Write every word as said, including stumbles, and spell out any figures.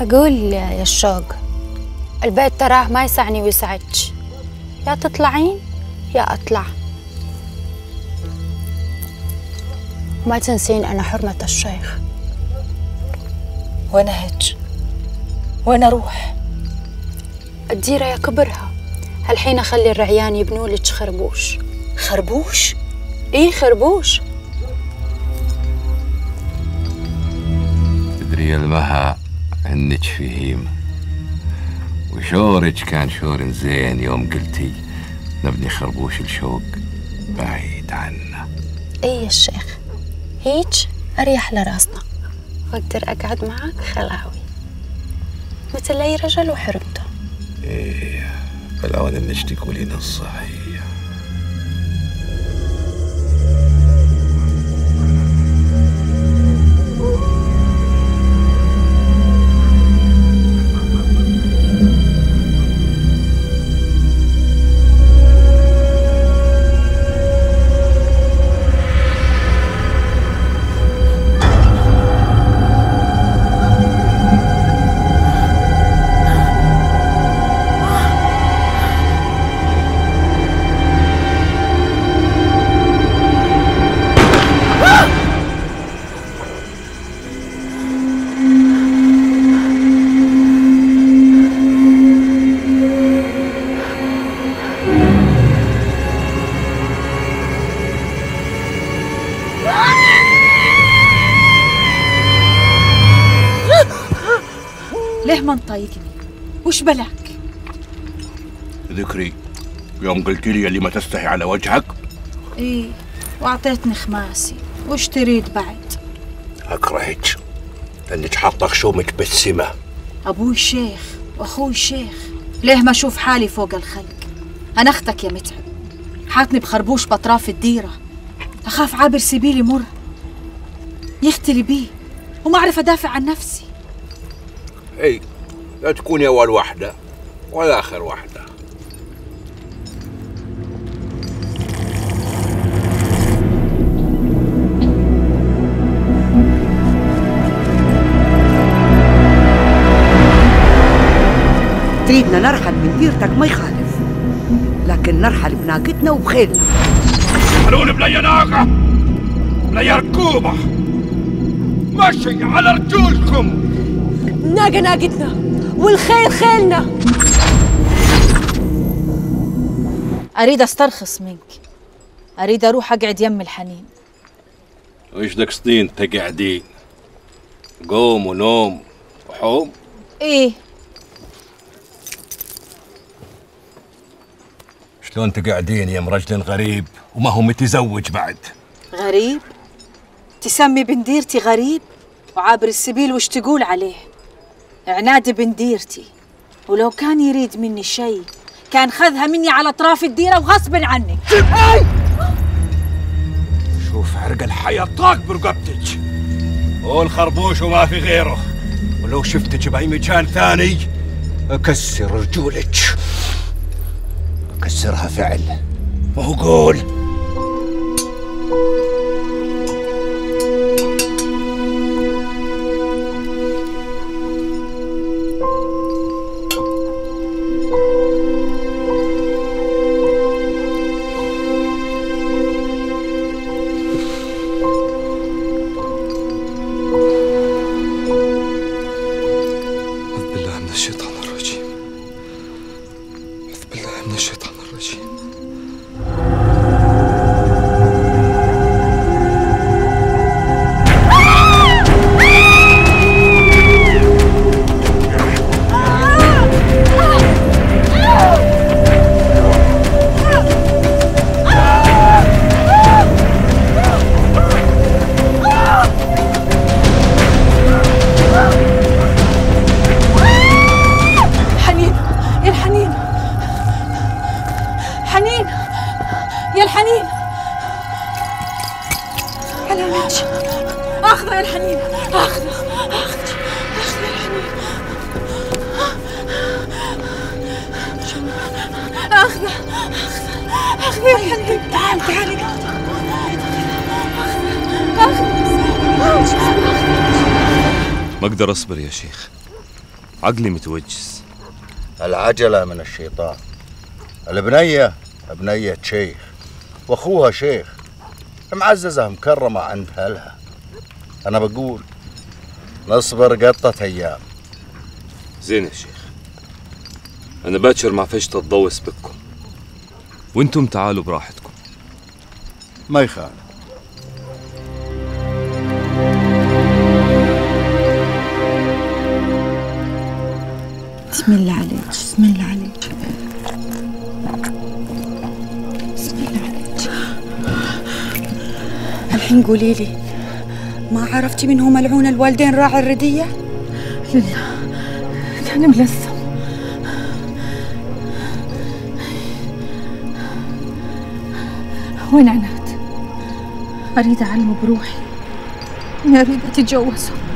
أقول يا الشوق، البيت تراه ما يسعني ويسعك، يا تطلعين يا أطلع. ما تنسين أنا حرمة الشيخ. وين هج؟ وين أروح؟ الديرة يا كبرها، هالحين أخلي الرعيان يبنوا لك خربوش. خربوش؟ إيه خربوش. تدري المها عنك فهيمة، وشورك كان شور زين يوم قلتي نبني خربوش الشوق بعيد عنا. إيه يا الشيخ، هيج أريح لراسنا وأقدر أقعد معاك خلاوي مثل أي رجل وحرمته. إيه فالأوان إنك تقولين الصحيح. ليه ما نطايقني؟ وش بلاك؟ ذكري يوم قلت لي اللي ما تستحي على وجهك. ايه واعطيتني خماسي، وش تريد بعد؟ اكرهك لانك حاطه خشومك بالسما. ابوي الشيخ واخوي الشيخ، ليه ما اشوف حالي فوق الخلق؟ انا اختك يا متعب، حاطني بخربوش باطراف الديره، اخاف عابر سبيل يمر يختلي بيه وما اعرف ادافع عن نفسي. اي لا تكوني اول واحده ولا اخر واحده. تريدنا نرحل من ديرتك ما يخالف، لكن نرحل بناقتنا وبخيلنا. ترحلون بلي ناقه بلي ركوبه مشي على رجولكم. ناقة ناقتنا والخيل خيلنا. اريد استرخص منك، اريد اروح اقعد يم الحنين. وش تقصدين تقعدين؟ قوم ونوم وحوم؟ ايه. شلون تقعدين يا رجل غريب وما هو متزوج بعد؟ غريب؟ تسمي بن ديرتي غريب؟ وعابر السبيل وش تقول عليه؟ عناد بن ديرتي، ولو كان يريد مني شيء كان خذها مني على اطراف الديره وغصب عني. شوف عرق الحياة طاق برقبتك، هو الخربوش وما في غيره، ولو شفتك بأي مكان ثاني أكسر رجولك. أكسرها فعل وهو قول. اخذه يا الحنين، اخذه اخذه اخذه يا الحنين، اخذه اخذه يا الحنين. تعال تعال ما اقدر اصبر يا شيخ، عقلي متوجس. العجلة من الشيطان. البنية بنية شيخ واخوها شيخ، معززة مكرمة عند أهلها. أنا بقول نصبر قطة أيام. زين يا شيخ، أنا باكر ما فشت أتضوس بكم، وانتم تعالوا براحتكم. ما يخالف. بسم الله عليك، بسم الله عليك، بسم الله عليك. الحين قولي لي، ما عرفتي من هو ملعون الوالدين راعي الردية؟ لا، كان ملثم. وين عناد؟ أريد أعلمه بروحي إني أريد أتجوزه.